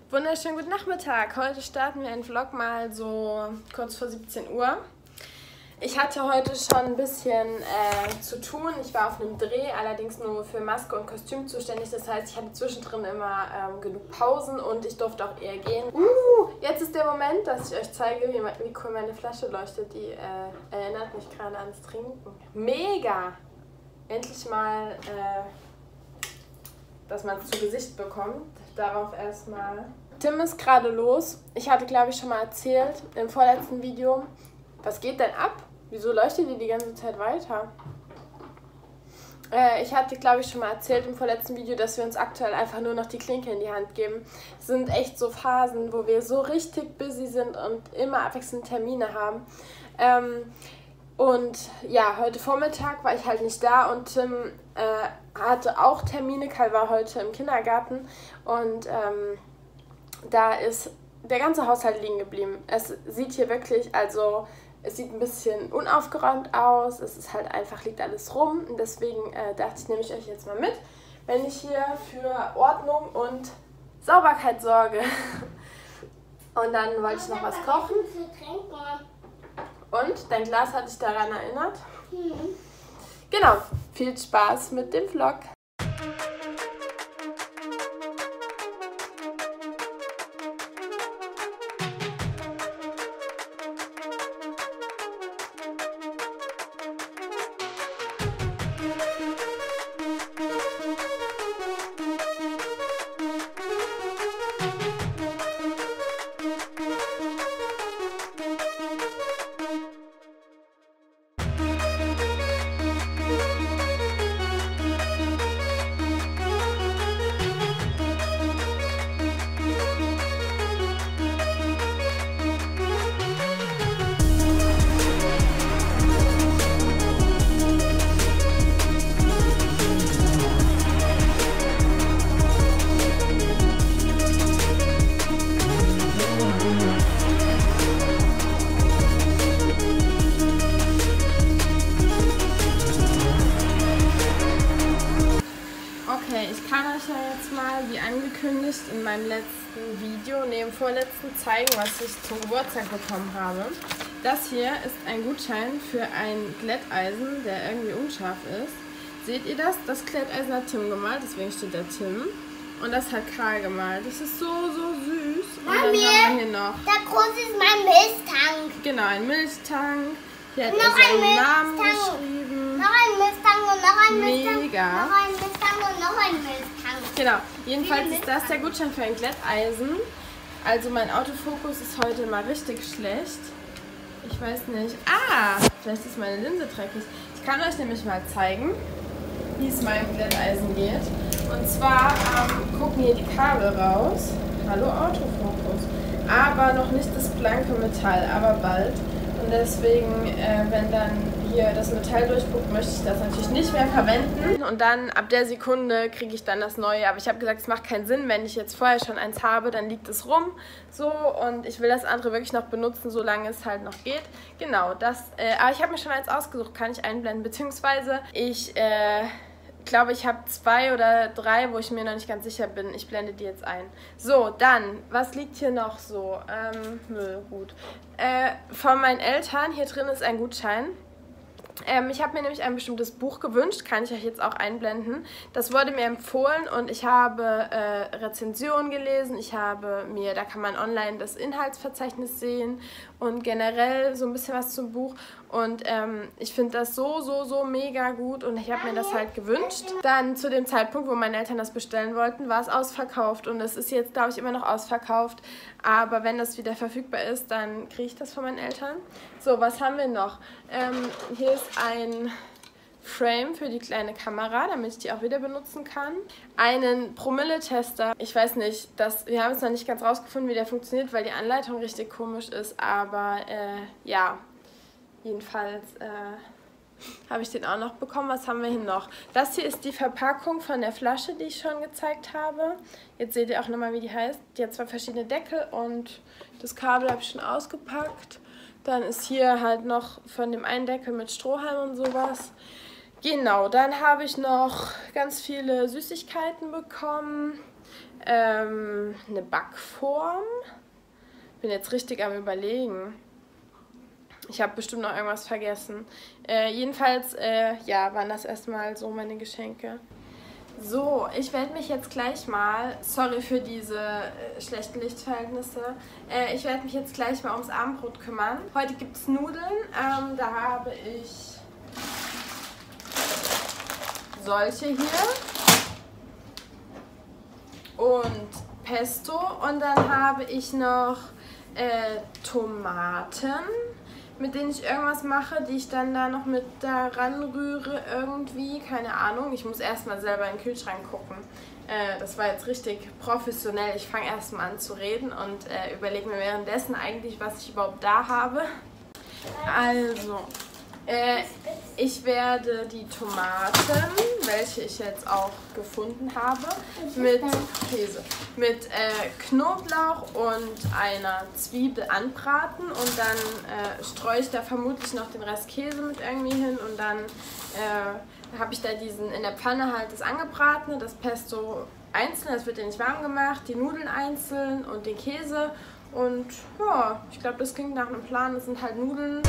Wunderschönen guten Nachmittag. Heute starten wir einen Vlog mal so kurz vor 17 Uhr. Ich hatte heute schon ein bisschen zu tun. Ich war auf einem Dreh, allerdings nur für Maske und Kostüm zuständig. Das heißt, ich hatte zwischendrin immer genug Pausen und ich durfte auch eher gehen. Jetzt ist der Moment, dass ich euch zeige, wie cool meine Flasche leuchtet. Die erinnert mich gerade ans Trinken. Mega! Endlich mal, dass man es zu Gesicht bekommt. Darauf erstmal. Tim ist gerade los. Ich hatte, glaube ich, schon mal erzählt im vorletzten Video. Was geht denn ab? Wieso leuchtet die ganze Zeit weiter? Ich hatte, glaube ich, schon mal erzählt im vorletzten Video, dass wir uns aktuell einfach nur noch die Klinke in die Hand geben. Es sind echt so Phasen, wo wir so richtig busy sind und immer abwechselnd Termine haben. Und ja, heute Vormittag war ich halt nicht da und Tim hatte auch Termine. Kai war heute im Kindergarten und da ist der ganze Haushalt liegen geblieben. Es sieht hier wirklich, also es sieht ein bisschen unaufgeräumt aus. Es ist halt einfach, liegt alles rum. Und deswegen dachte ich, nehme ich euch jetzt mal mit, wenn ich hier für Ordnung und Sauberkeit sorge. Und dann wollte ich noch was kochen. Und dein Glas hat dich daran erinnert? Mhm. Genau, viel Spaß mit dem Vlog. Ich kann euch ja jetzt mal, wie angekündigt, in meinem letzten Video, im vorletzten, zeigen, was ich zum Geburtstag bekommen habe. Das hier ist ein Gutschein für ein Glätteisen, der irgendwie unscharf ist. Seht ihr das? Das Glätteisen hat Tim gemalt, deswegen steht da Tim. Und das hat Karl gemalt. Das ist so, so süß. Und dann haben wir hier noch... Da groß ist mein Milchtank. Genau, ein Milchtank. Hier hat er seinen Namen geschrieben. Noch ein Milchtank und noch ein Milchtank. Mega. Noch ein Milchtank und noch ein Milchtank. Genau, jedenfalls ist das der Gutschein für ein Glätteisen. Also mein Autofokus ist heute mal richtig schlecht. Ich weiß nicht. Vielleicht ist meine Linse dreckig. Ich kann euch nämlich mal zeigen, wie es meinem Glätteisen geht. Und zwar gucken hier die Kabel raus. Hallo Autofokus. Aber noch nicht das blanke Metall, aber bald. Und deswegen, wenn dann hier das Metall durchguckt, möchte ich das natürlich nicht mehr verwenden. Und dann ab der Sekunde kriege ich dann das Neue. Aber ich habe gesagt, es macht keinen Sinn, wenn ich jetzt vorher schon eins habe, dann liegt es rum. So, und ich will das andere wirklich noch benutzen, solange es halt noch geht. Genau, das. Aber ich habe mir schon eins ausgesucht, kann ich einblenden. Beziehungsweise ich glaube, ich habe 2 oder 3, wo ich mir noch nicht ganz sicher bin. Ich blende die jetzt ein. So, dann, was liegt hier noch so? Müll, gut. Von meinen Eltern, hier drin ist ein Gutschein. Ich habe mir nämlich ein bestimmtes Buch gewünscht, kann ich euch jetzt auch einblenden. Das wurde mir empfohlen und ich habe Rezensionen gelesen. Da kann man online das Inhaltsverzeichnis sehen und generell so ein bisschen was zum Buch. Und ich finde das so, so, so mega gut und ich habe mir das halt gewünscht. Dann zu dem Zeitpunkt, wo meine Eltern das bestellen wollten, war es ausverkauft und es ist jetzt, glaube ich, immer noch ausverkauft. Aber wenn das wieder verfügbar ist, dann kriege ich das von meinen Eltern. So, was haben wir noch? Hier ist ein Frame für die kleine Kamera, damit ich die auch wieder benutzen kann. Einen Promille-Tester. Ich weiß nicht, wir haben es noch nicht ganz rausgefunden, wie der funktioniert, weil die Anleitung richtig komisch ist. Aber ja, jedenfalls habe ich den auch noch bekommen. Was haben wir hier noch? Das hier ist die Verpackung von der Flasche, die ich schon gezeigt habe. Jetzt seht ihr auch nochmal, wie die heißt. Die hat 2 verschiedene Deckel und das Kabel habe ich schon ausgepackt. Dann ist hier halt noch von dem einen Deckel mit Strohhalm und sowas. Genau, dann habe ich noch ganz viele Süßigkeiten bekommen. eine Backform. Bin jetzt richtig am Überlegen. Ich habe bestimmt noch irgendwas vergessen. Jedenfalls, ja, waren das erstmal so meine Geschenke. So, ich werde mich jetzt gleich mal, sorry für diese schlechten Lichtverhältnisse, ich werde mich jetzt gleich mal ums Abendbrot kümmern. Heute gibt es Nudeln, da habe ich solche hier und Pesto und dann habe ich noch Tomaten, mit denen ich irgendwas mache, die ich dann da noch mit daran rühre irgendwie, keine Ahnung. Ich muss erstmal selber in den Kühlschrank gucken. Das war jetzt richtig professionell. Ich fange erstmal an zu reden und überlege mir währenddessen eigentlich, was ich überhaupt da habe. Also, ich werde die Tomaten, welche ich jetzt auch gefunden habe, mit Käse, mit Knoblauch und einer Zwiebel anbraten und dann streue ich da vermutlich noch den Rest Käse mit irgendwie hin und dann habe ich da in der Pfanne halt das Angebratene, das Pesto einzeln, das wird ja nicht warm gemacht, die Nudeln einzeln und den Käse und ja, ich glaube, das klingt nach einem Plan, das sind halt Nudeln.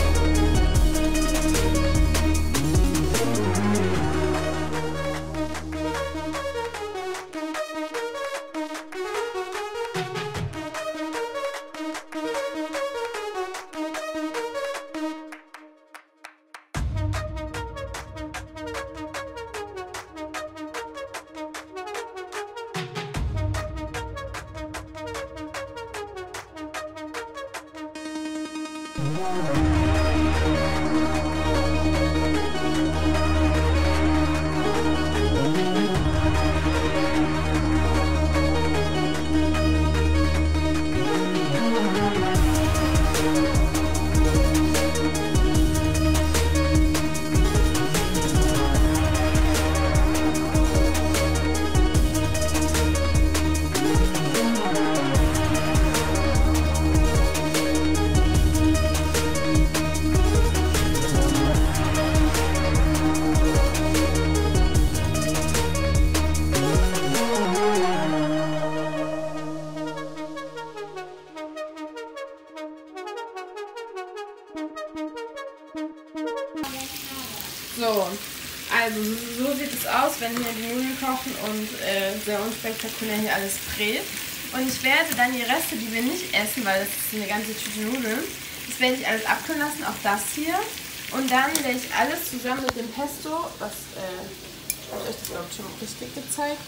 So, also so sieht es aus, wenn hier die Nudeln kochen und sehr unspektakulär hier alles brät. Und ich werde dann die Reste, die wir nicht essen, weil das ist eine ganze Tüte Nudeln, das werde ich alles abkühlen lassen, auch das hier. Und dann werde ich alles zusammen mit dem Pesto, was, ich habe euch das glaube ich schon richtig gezeigt,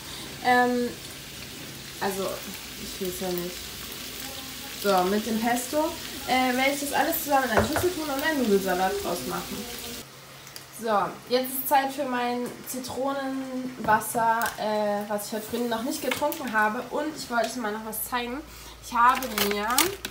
also ich will es ja nicht. So, mit dem Pesto werde ich das alles zusammen in eine Schüssel tun und einen Nudelsalat draus machen. So, jetzt ist Zeit für mein Zitronenwasser, was ich heute früh noch nicht getrunken habe. Und ich wollte euch mal noch was zeigen. Ich habe mir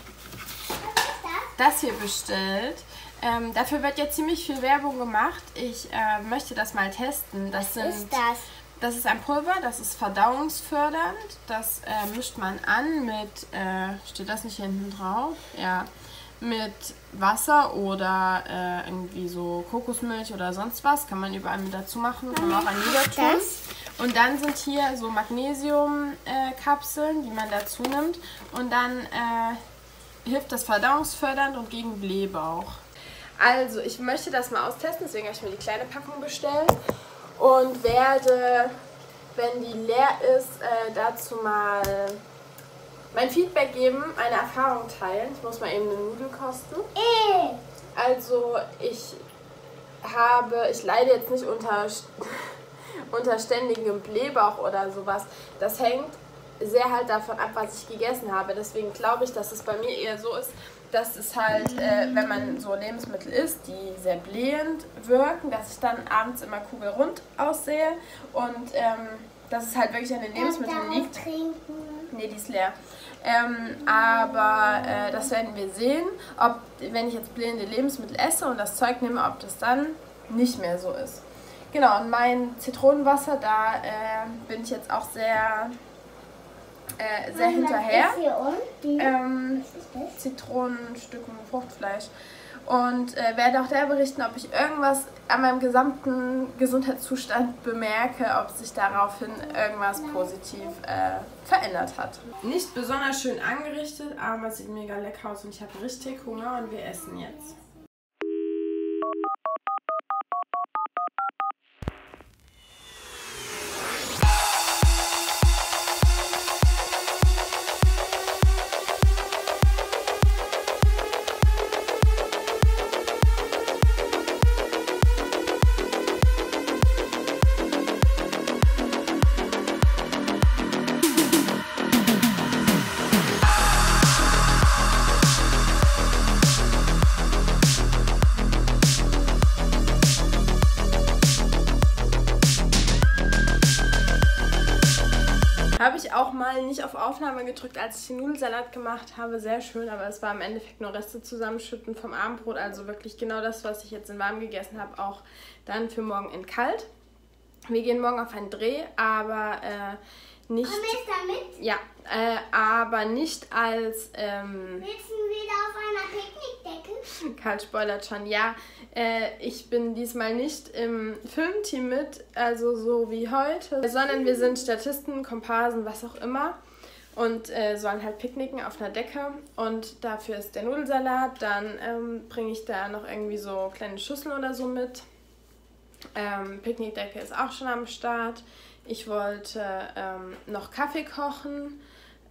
das hier bestellt. Dafür wird jetzt ziemlich viel Werbung gemacht. Ich möchte das mal testen. Was ist das? Das ist ein Pulver, das ist verdauungsfördernd. Das mischt man an mit, steht das nicht hinten drauf? Ja. Mit Wasser oder irgendwie so Kokosmilch oder sonst was. Kann man überall mit dazu machen. Kann man auch an Joghurt tun. Und dann sind hier so Magnesiumkapseln, die man dazu nimmt. Und dann hilft das verdauungsfördernd und gegen Blähbauch. Also ich möchte das mal austesten, deswegen habe ich mir die kleine Packung bestellt. Und werde, wenn die leer ist, dazu mal mein Feedback geben, eine Erfahrung teilen. Ich muss mal eben eine Nudel kosten. Also ich leide jetzt nicht unter ständigem Blähbauch oder sowas. Das hängt sehr halt davon ab, was ich gegessen habe. Deswegen glaube ich, dass es bei mir eher so ist, dass es halt, wenn man so Lebensmittel isst, die sehr blähend wirken, dass ich dann abends immer kugelrund aussehe und dass es halt wirklich an den Lebensmitteln liegt. Nee, die ist leer. Aber das werden wir sehen, ob, wenn ich jetzt blähende Lebensmittel esse und das Zeug nehme, ob das dann nicht mehr so ist. Genau, und mein Zitronenwasser, da bin ich jetzt auch sehr hinterher. Zitronenstücken, Fruchtfleisch. und werde auch da berichten, ob ich irgendwas an meinem gesamten Gesundheitszustand bemerke, ob sich daraufhin irgendwas positiv verändert hat. Nicht besonders schön angerichtet, aber es sieht mega lecker aus und ich habe richtig Hunger und wir essen jetzt. Habe ich auch mal nicht auf Aufnahme gedrückt, als ich den Nudelsalat gemacht habe. Sehr schön, aber es war im Endeffekt nur Reste zusammenschütten vom Abendbrot. Also wirklich genau das, was ich jetzt in warm gegessen habe, auch dann für morgen in kalt. Wir gehen morgen auf einen Dreh, aber nicht... Komm ich damit? Ja, aber nicht als... Willst du wieder auf einer Picknickdecke? Karl spoilert schon, ja. Ich bin diesmal nicht im Filmteam mit, also so wie heute, sondern wir sind Statisten, Komparsen, was auch immer und sollen halt picknicken auf einer Decke und dafür ist der Nudelsalat, dann bringe ich da noch irgendwie so kleine Schüsseln oder so mit. Picknickdecke ist auch schon am Start. Ich wollte noch Kaffee kochen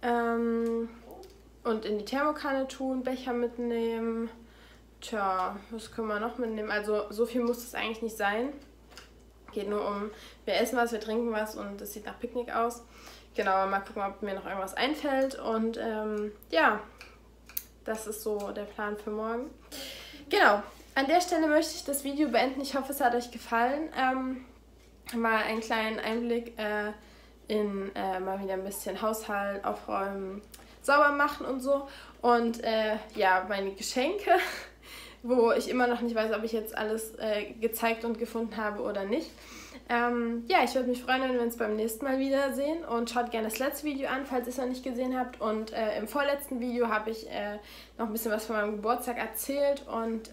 und in die Thermokanne tun, Becher mitnehmen. Tja, was können wir noch mitnehmen? Also so viel muss es eigentlich nicht sein. Geht nur um, wir essen was, wir trinken was und es sieht nach Picknick aus. Genau, mal gucken, ob mir noch irgendwas einfällt. Und ja, das ist so der Plan für morgen. Genau, an der Stelle möchte ich das Video beenden. Ich hoffe, es hat euch gefallen. Mal einen kleinen Einblick in mal wieder ein bisschen Haushalt, aufräumen, sauber machen und so. Und ja, meine Geschenke, wo ich immer noch nicht weiß, ob ich jetzt alles gezeigt und gefunden habe oder nicht. Ja, ich würde mich freuen, wenn wir uns beim nächsten Mal wiedersehen und schaut gerne das letzte Video an, falls ihr es noch nicht gesehen habt. Und im vorletzten Video habe ich noch ein bisschen was von meinem Geburtstag erzählt und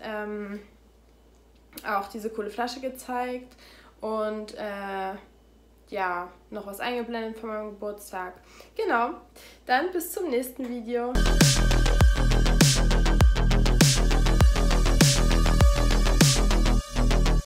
auch diese coole Flasche gezeigt und ja, noch was eingeblendet von meinem Geburtstag. Genau, dann bis zum nächsten Video.